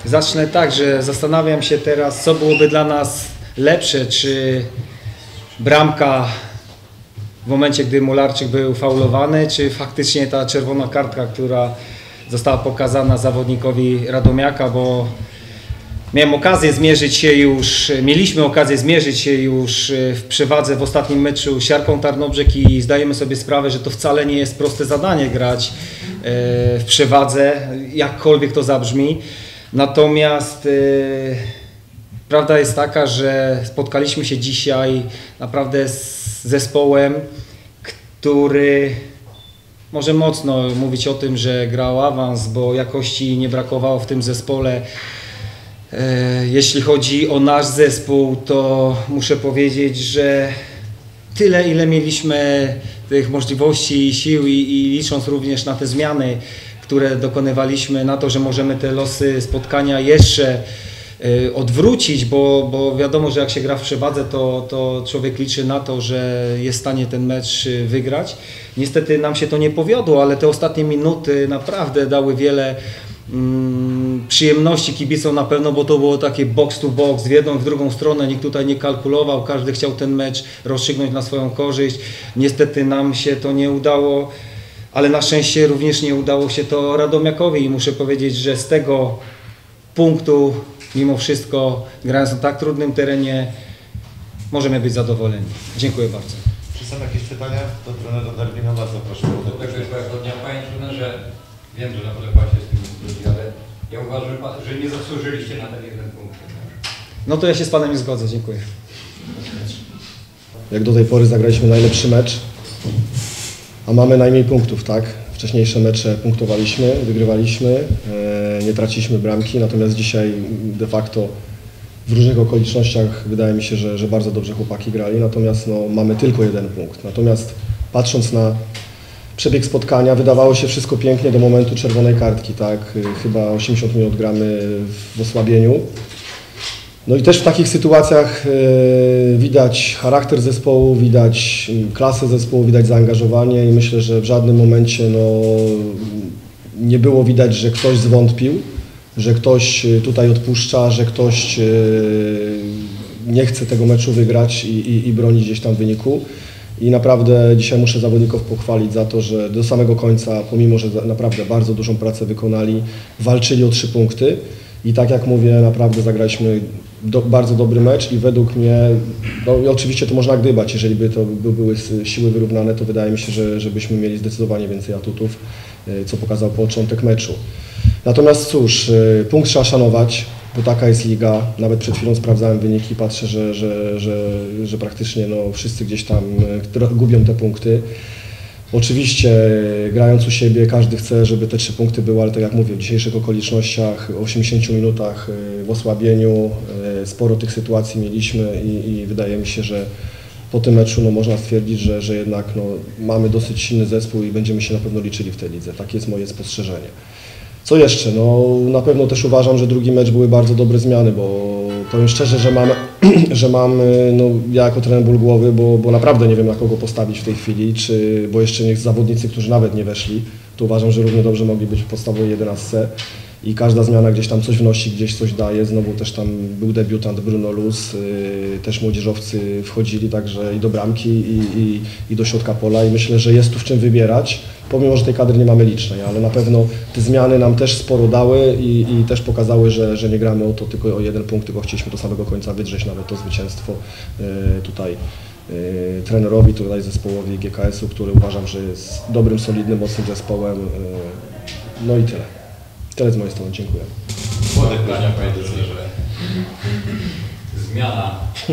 zacznę tak, że zastanawiam się teraz, co byłoby dla nas lepsze, czy bramka w momencie, gdy Mularczyk był faulowany, czy faktycznie ta czerwona kartka, która została pokazana zawodnikowi Radomiaka, bo mieliśmy okazję zmierzyć się już w przewadze w ostatnim meczu z Siarką Tarnobrzeg i zdajemy sobie sprawę, że to wcale nie jest proste zadanie grać w przewadze, jakkolwiek to zabrzmi. Natomiast prawda jest taka, że spotkaliśmy się dzisiaj naprawdę z zespołem, który może mocno mówić o tym, że grał awans, bo jakości nie brakowało w tym zespole. Jeśli chodzi o nasz zespół, to muszę powiedzieć, że tyle, ile mieliśmy tych możliwości i sił i licząc również na te zmiany, które dokonywaliśmy, na to, że możemy te losy spotkania jeszcze odwrócić, bo wiadomo, że jak się gra w przewadze, to człowiek liczy na to, że jest w stanie ten mecz wygrać. Niestety nam się to nie powiodło, ale te ostatnie minuty naprawdę dały wiele przyjemności kibicom na pewno, bo to było takie box to box, w jedną, w drugą stronę, nikt tutaj nie kalkulował, każdy chciał ten mecz rozstrzygnąć na swoją korzyść. Niestety nam się to nie udało, ale na szczęście również nie udało się to Radomiakowi i muszę powiedzieć, że z tego punktu mimo wszystko, grając na tak trudnym terenie, możemy być zadowoleni. Dziękuję bardzo. Czy są jakieś pytania do trenera Darwina? Bardzo proszę. Tak, panie trenerze, wiem, że napolewa się z tym ludzi, ale ja uważam, że nie zasłużyliście na ten jeden punkt. No to ja się z panem nie zgodzę, dziękuję. Jak do tej pory zagraliśmy najlepszy mecz, a mamy najmniej punktów, tak? Wcześniejsze mecze punktowaliśmy, wygrywaliśmy, nie traciliśmy bramki, natomiast dzisiaj de facto w różnych okolicznościach wydaje mi się, że bardzo dobrze chłopaki grali, natomiast no, mamy tylko jeden punkt. Natomiast patrząc na przebieg spotkania, wydawało się wszystko pięknie do momentu czerwonej kartki, tak? Chyba 80 minut gramy w osłabieniu. No i też w takich sytuacjach widać charakter zespołu, widać klasę zespołu, widać zaangażowanie i myślę, że w żadnym momencie no, nie było widać, że ktoś zwątpił, że ktoś tutaj odpuszcza, że ktoś nie chce tego meczu wygrać i bronić gdzieś tam wyniku. I naprawdę dzisiaj muszę zawodników pochwalić za to, że do samego końca, pomimo że naprawdę bardzo dużą pracę wykonali, walczyli o 3 punkty. I tak jak mówię, naprawdę zagraliśmy bardzo dobry mecz i według mnie, no i oczywiście to można gdybać, jeżeli by to były siły wyrównane, to wydaje mi się, że byśmy mieli zdecydowanie więcej atutów, co pokazał początek meczu. Natomiast cóż, punkt trzeba szanować, bo taka jest liga. Nawet przed chwilą sprawdzałem wyniki, patrzę, że praktycznie no, wszyscy gdzieś tam gubią te punkty. Oczywiście grając u siebie każdy chce, żeby te 3 punkty były, ale tak jak mówię, w dzisiejszych okolicznościach, 80 minutach w osłabieniu, sporo tych sytuacji mieliśmy i wydaje mi się, że po tym meczu no, można stwierdzić, że jednak no, mamy dosyć silny zespół i będziemy się na pewno liczyli w tej lidze. Takie jest moje spostrzeżenie. Co jeszcze? No, na pewno też uważam, że drugi mecz były bardzo dobre zmiany, bo powiem szczerze, że mam no, ja jako trener ból głowy, bo naprawdę nie wiem na kogo postawić w tej chwili, bo jeszcze niech zawodnicy, którzy nawet nie weszli, to uważam, że równie dobrze mogli być w podstawowej 11 i każda zmiana gdzieś tam coś wnosi, gdzieś coś daje. Znowu też tam był debiutant Bruno Luz, też młodzieżowcy wchodzili także i do bramki i do środka pola i myślę, że jest tu w czym wybierać, pomimo że tej kadry nie mamy licznej, ale na pewno te zmiany nam też sporo dały i też pokazały, że nie gramy o to tylko o 1 punkt, tylko chcieliśmy do samego końca wydrzeć nawet to zwycięstwo tutaj trenerowi, tutaj zespołowi GKS-u, który uważam, że jest dobrym, solidnym, mocnym zespołem. No i tyle. Tyle z mojej strony, dziękuję. Pytania, panie trenerze. Zmiana.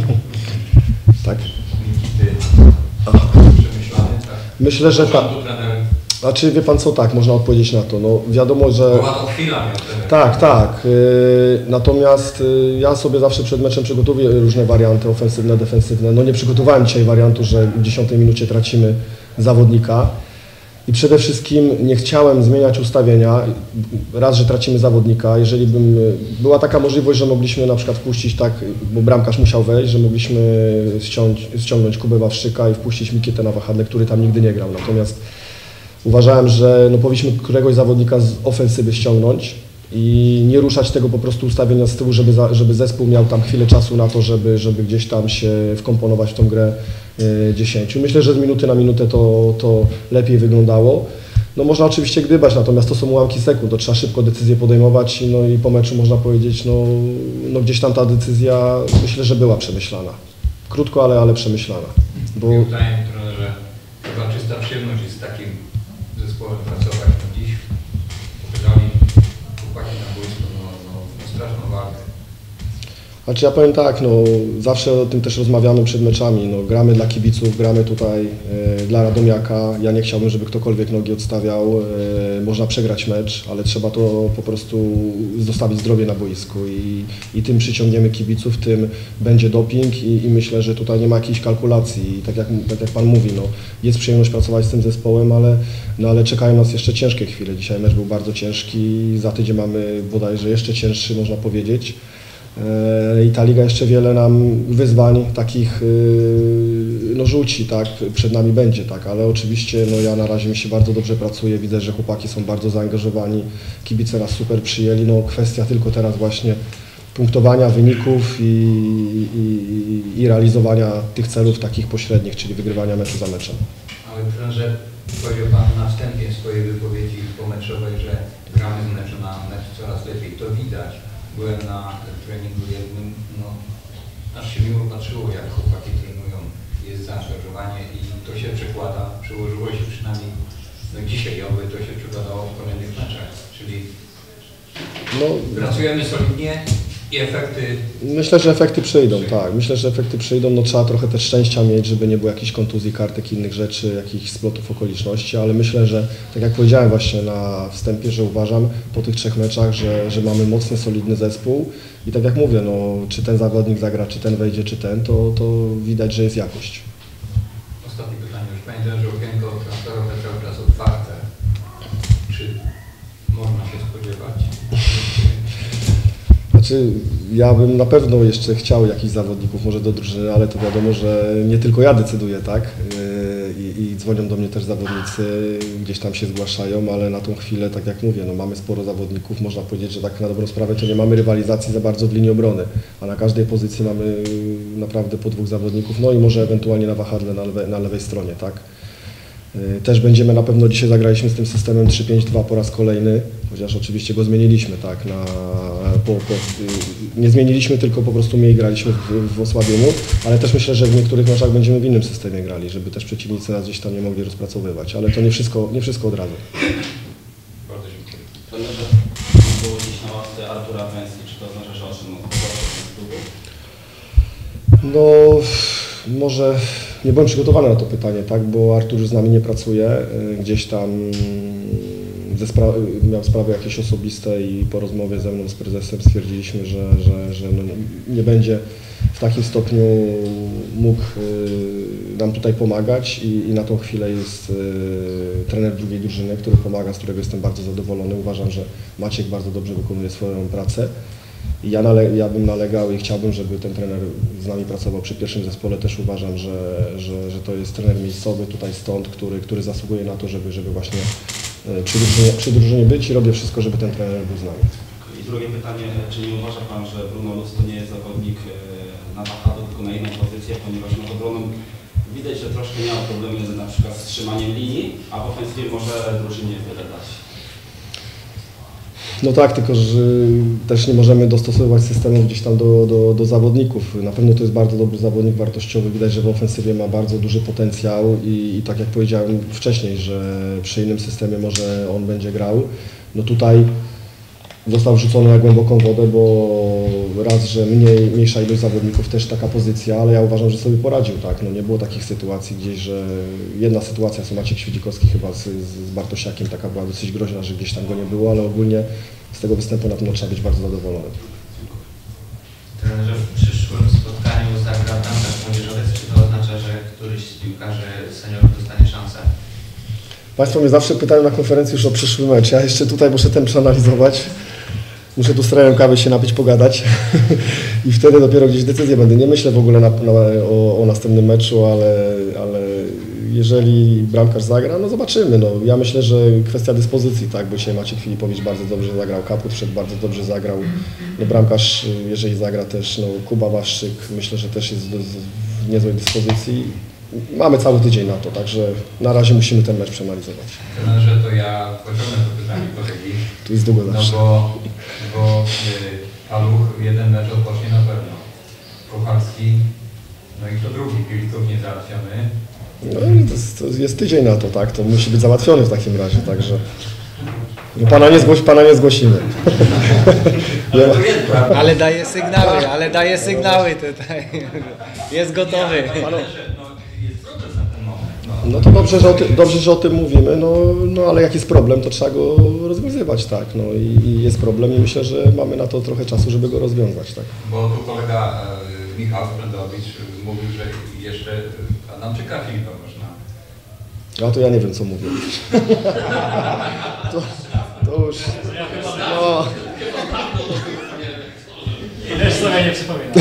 Tak? Nikity. Przemyślany, tak? Myślę, że tak. Znaczy, wie pan co, tak, można odpowiedzieć na to. No, wiadomo, że... Była to chwila miał trener. Tak. Natomiast ja sobie zawsze przed meczem przygotowuję różne warianty ofensywne, defensywne. No nie przygotowałem dzisiaj wariantu, że w 10 minucie tracimy zawodnika. I przede wszystkim nie chciałem zmieniać ustawienia, raz, że tracimy zawodnika, jeżeli była taka możliwość, że mogliśmy na przykład wpuścić tak, bo bramkarz musiał wejść, że mogliśmy ściągnąć Kubę Wawrzyka i wpuścić Mikitę na wahadle, który tam nigdy nie grał. Natomiast uważałem, że no, powinniśmy któregoś zawodnika z ofensywy ściągnąć i nie ruszać tego po prostu ustawienia z tyłu, żeby zespół miał tam chwilę czasu na to, żeby gdzieś tam się wkomponować w tą grę 10. Myślę, że z minuty na minutę to lepiej wyglądało. No można oczywiście gdybać, natomiast to są ułamki sekund, to trzeba szybko decyzję podejmować, no i po meczu można powiedzieć, no gdzieś tam ta decyzja myślę, że była przemyślana. Krótko, ale przemyślana. Bo... Wydaje mi się, że chyba czysta przyjemność jest z takim zespołem pracować dziś. Wygrali chłopaki na boisku, no straszną walkę. Znaczy ja powiem tak, no zawsze o tym też rozmawiamy przed meczami, no gramy dla kibiców, gramy tutaj dla Radomiaka, ja nie chciałbym, żeby ktokolwiek nogi odstawiał, można przegrać mecz, ale trzeba to po prostu zostawić zdrowie na boisku i tym przyciągniemy kibiców, tym będzie doping i myślę, że tutaj nie ma jakiejś kalkulacji i tak jak Pan mówi, no jest przyjemność pracować z tym zespołem, ale czekają nas jeszcze ciężkie chwile, dzisiaj mecz był bardzo ciężki, za tydzień mamy bodajże jeszcze cięższy, można powiedzieć. I ta liga jeszcze wiele nam wyzwań takich no, rzuci, tak, przed nami będzie, tak, ale oczywiście no, ja na razie mi się bardzo dobrze pracuje, widzę, że chłopaki są bardzo zaangażowani, kibice nas super przyjęli, no kwestia tylko teraz właśnie punktowania wyników i realizowania tych celów takich pośrednich, czyli wygrywania meczu za meczem. Ale trenerze, powiedział Pan na wstępie swojej wypowiedzi pomeczowej, że gramy z meczu na mecz coraz lepiej, to widać. Byłem na treningu jednym, no aż się miło patrzyło, jak chłopaki trenują, jest zaangażowanie i to się przekłada, przełożyło się przynajmniej no dzisiaj, oby to się przekładało w kolejnych meczach, czyli no, pracujemy solidnie i efekty... Myślę, że efekty przyjdą, tak. Myślę, że efekty przyjdą. No, trzeba trochę też szczęścia mieć, żeby nie było jakichś kontuzji, kartek, innych rzeczy, jakichś splotów okoliczności, ale myślę, że tak jak powiedziałem właśnie na wstępie, że uważam po tych 3 meczach, że mamy mocny, solidny zespół i tak jak mówię, no, czy ten zawodnik zagra, czy ten wejdzie, czy ten, to widać, że jest jakość. Ostatnie pytanie. Już pamiętam, że okienko transferowe cały czas otwarte. Czy można się spodziewać? Znaczy, ja bym na pewno jeszcze chciał jakichś zawodników może do drużyny, ale to wiadomo, że nie tylko ja decyduję, tak? I dzwonią do mnie też zawodnicy, gdzieś tam się zgłaszają, ale na tą chwilę, tak jak mówię, no mamy sporo zawodników, można powiedzieć, że tak na dobrą sprawę to nie mamy rywalizacji za bardzo w linii obrony, a na każdej pozycji mamy naprawdę po 2 zawodników, no i może ewentualnie na wahadle na lewej stronie, tak? Też będziemy na pewno, dzisiaj zagraliśmy z tym systemem 3-5-2 po raz kolejny, chociaż oczywiście go zmieniliśmy, tak, nie zmieniliśmy, tylko po prostu mniej graliśmy w osłabieniu, ale też myślę, że w niektórych meczach będziemy w innym systemie grali, żeby też przeciwnicy nas gdzieś tam nie mogli rozpracowywać, ale to nie wszystko od razu. Bardzo dziękuję. Trenerze, było dziś na ławce Artura Pensji, czy to oznacza, że otrzymał No, może nie byłem przygotowany na to pytanie, tak, bo Artur już z nami nie pracuje, gdzieś tam miał sprawy jakieś osobiste i po rozmowie ze mną z prezesem stwierdziliśmy, że no nie będzie w takim stopniu mógł nam tutaj pomagać i na tą chwilę jest trener drugiej drużyny, który pomaga, z którego jestem bardzo zadowolony. Uważam, że Maciek bardzo dobrze wykonuje swoją pracę. I ja bym nalegał i chciałbym, żeby ten trener z nami pracował przy pierwszym zespole. Też uważam, że to jest trener miejscowy tutaj stąd, który zasługuje na to, żeby właśnie przy drużynie być i robię wszystko, żeby ten trener był z nami. I drugie pytanie, czy nie uważa Pan, że Bruno Luz to nie jest zawodnik na wahadło, tylko na inną pozycję, ponieważ nad obroną widać, że troszkę miał problemy na przykład z trzymaniem linii, a w ofensywie może drużynie wiele dać. No tak, tylko że też nie możemy dostosowywać systemów gdzieś tam do zawodników. Na pewno to jest bardzo dobry zawodnik wartościowy. Widać, że w ofensywie ma bardzo duży potencjał i tak jak powiedziałem wcześniej, że przy innym systemie może on będzie grał. No tutaj został wrzucony na głęboką wodę, bo raz, że mniejsza ilość zawodników, też taka pozycja, ale ja uważam, że sobie poradził, tak. No nie było takich sytuacji gdzieś, że jedna sytuacja, co Maciek Świdzikowski chyba z Bartosiakiem, taka była dosyć groźna, że gdzieś tam go nie było, ale ogólnie z tego występu na pewno trzeba być bardzo zadowolonym. Trenerze, w przyszłym spotkaniu zagra bramkarz młodzieżowiec, czy to oznacza, że któryś z piłkarzy seniorów dostanie szansę? Państwo mnie zawsze pytają na konferencji już o przyszły mecz. Ja jeszcze tutaj muszę ten przeanalizować. Muszę tu z trenerem kawy się napić, pogadać i wtedy dopiero gdzieś decyzję będę. Nie myślę w ogóle o następnym meczu, ale jeżeli bramkarz zagra, no zobaczymy. No, ja myślę, że kwestia dyspozycji, tak, bo dzisiaj Maciek Filipowicz bardzo dobrze zagrał, Kaput wszedł bardzo dobrze zagrał. No, bramkarz, jeżeli zagra też, no, Kuba Waszczyk, myślę, że też jest w niezłej dyspozycji. Mamy cały tydzień na to, także na razie musimy ten mecz przeanalizować. Trenerze, to ja pociągnę to pytanie kolegi. Tu jest długo No zawsze. bo Paluch jeden mecz odpocznie na pewno. Pucharski, no i to drugi Pilitów nie załatwiony. No, to jest tydzień na to, tak? To musi być załatwiony w takim razie, także. No, pana nie zgłosimy. Ale daje sygnały tutaj. Jest gotowy. Jest problem na ten moment. No to dobrze, że o tym mówimy, no ale jak jest problem, to trzeba go rozwiązywać, tak? No i jest problem i myślę, że mamy na to trochę czasu, żeby go rozwiązać, tak? Bo tu kolega Michał Sprędowicz mówił, że jeszcze Adamczyka Filipa można. A to ja nie wiem, co mówię. To już... No. Też sobie nie przypominam.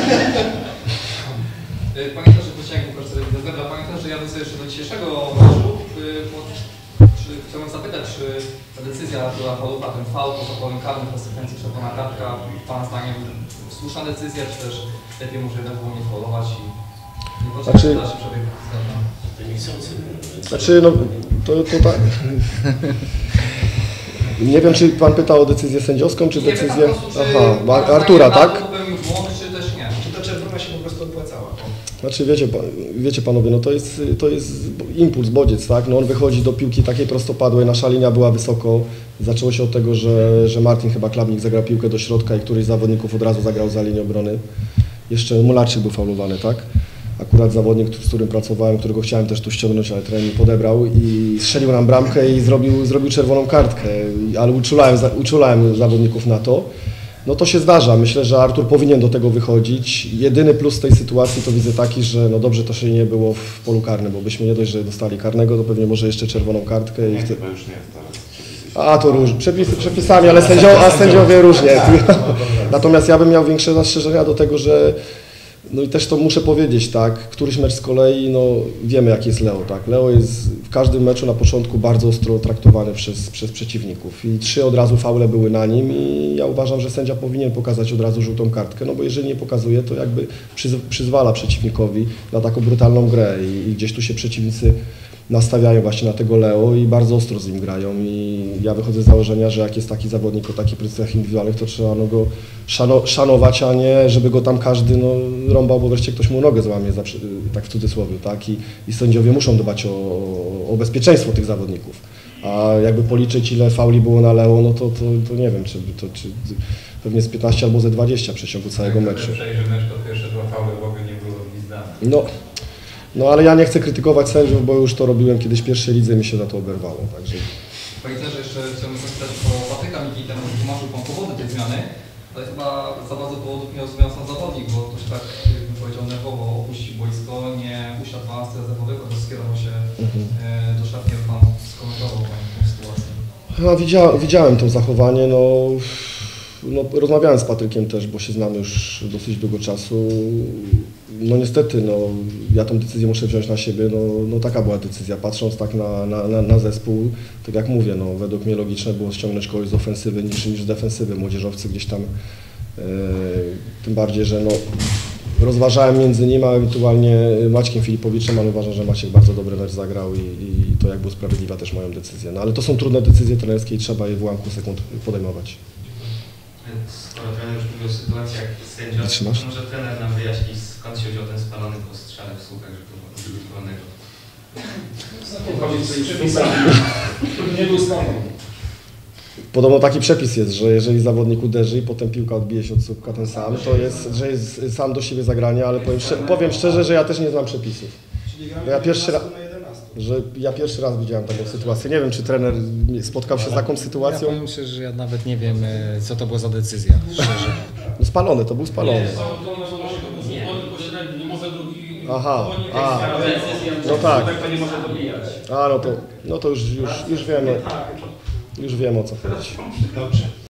Pamiętam, że Kociak Łukasz Zebra, pamiętam, że jadę sobie jeszcze do dzisiejszego meczu. Chciałbym zapytać, czy ta decyzja była Palucha, ten faul poza polem karnym w konsekwencji czerwona kartka, Pana zdaniem słuszna decyzja, czy też lepiej może jednak było nie faulować i nie poczekać na dalszy przebieg zdarzenia? Znaczy, no to tak. Nie wiem, czy pan pytał o decyzję sędziowską, czy decyzję... Aha, Artura, tak? Czy też nie? Czy ta czerwona się po prostu opłacała? Znaczy, wiecie panowie, no to jest impuls, bodziec, tak? No on wychodzi do piłki takiej prostopadłej, nasza linia była wysoko. Zaczęło się od tego, że Martin chyba Klabnik zagrał piłkę do środka i któryś z zawodników od razu zagrał za linię obrony. Jeszcze Mularczyk był faulowany, tak? Akurat zawodnik, z którym pracowałem, którego chciałem też tu ściągnąć, ale trener mi podebrał i strzelił nam bramkę i zrobił czerwoną kartkę, ale uczulałem zawodników na to. No to się zdarza. Myślę, że Artur powinien do tego wychodzić. Jedyny plus tej sytuacji to widzę taki, że no dobrze to się nie było w polu karnym, bo byśmy nie dość, że dostali karnego, to pewnie może jeszcze czerwoną kartkę. Nie, chyba już nie jest teraz. A to przepisami, ale sędziowie różnie. Natomiast ja bym miał większe zastrzeżenia do tego, że no i też to muszę powiedzieć, tak, któryś mecz z kolei, no wiemy jaki jest Leo, tak. Leo jest w każdym meczu na początku bardzo ostro traktowany przez przeciwników i 3 od razu faule były na nim i ja uważam, że sędzia powinien pokazać od razu żółtą kartkę, no bo jeżeli nie pokazuje, to jakby przyzwala przeciwnikowi na taką brutalną grę i gdzieś tu się przeciwnicy nastawiają właśnie na tego Leo i bardzo ostro z nim grają i ja wychodzę z założenia, że jak jest taki zawodnik o takich pozycjach indywidualnych, to trzeba no go szanować, a nie żeby go tam każdy no, rąbał, bo wreszcie ktoś mu nogę złamie, tak w cudzysłowie, tak? I sędziowie muszą dbać o bezpieczeństwo tych zawodników. A jakby policzyć, ile fauli było na Leo, no to nie wiem, czy pewnie z 15 albo ze 20 w przeciągu całego meczu. Przejrzy mecz, to pierwsze 2 fauly w ogóle nie było gwizdane. No ale ja nie chcę krytykować sędziów, bo już to robiłem kiedyś w pierwszej lidze i mi się za to oberwało, także... Panie trenerze, jeszcze chciałbym zapytać o Patryka Mikitę, tłumaczył Pan powody tej zmiany, ale chyba za bardzo powodów miał zmian sam zawodnik, bo ktoś tak, jakbym powiedział, nerwowo opuścił boisko, nie usiadł w ławce rezerwowych, tylko skierował się do szatni. Jak Pan skomentował tę sytuację? No, widziałem to zachowanie, no rozmawiałem z Patrykiem też, bo się znamy już dosyć długo czasu. No niestety, no, ja tą decyzję muszę wziąć na siebie, no taka była decyzja. Patrząc tak na zespół, tak jak mówię, no, według mnie logiczne było ściągnąć kogoś z ofensywy niż z defensywy. Młodzieżowcy gdzieś tam, tym bardziej, że no, rozważałem między nim a ewentualnie Maćkiem Filipowiczem, ale uważam, że Maciek bardzo dobry mecz zagrał i to jakby usprawiedliwia też moją decyzję. No ale to są trudne decyzje trenerskie i trzeba je w ułamku sekund podejmować. Skoro trener już mówił o sytuacjach sędziów, to może trener nam wyjaśni, skąd się wziął ten spalony po strzale w słupek wygotowanego. Nie był spalony. Podobno taki przepis jest, że jeżeli zawodnik uderzy i potem piłka odbije się od słupka ten sam, to jest, że jest sam do siebie zagranie, ale powiem szczerze, że ja też nie znam przepisów. Bo ja pierwszy raz widziałem taką sytuację. Nie wiem, czy trener spotkał się z taką sytuacją. Ja powiem szczerze, że ja nawet nie wiem, co to była za decyzja, szczerze. No spalony, to był spalony. Aha, no tak. A, no to już wiemy o co chodzi. Dobrze.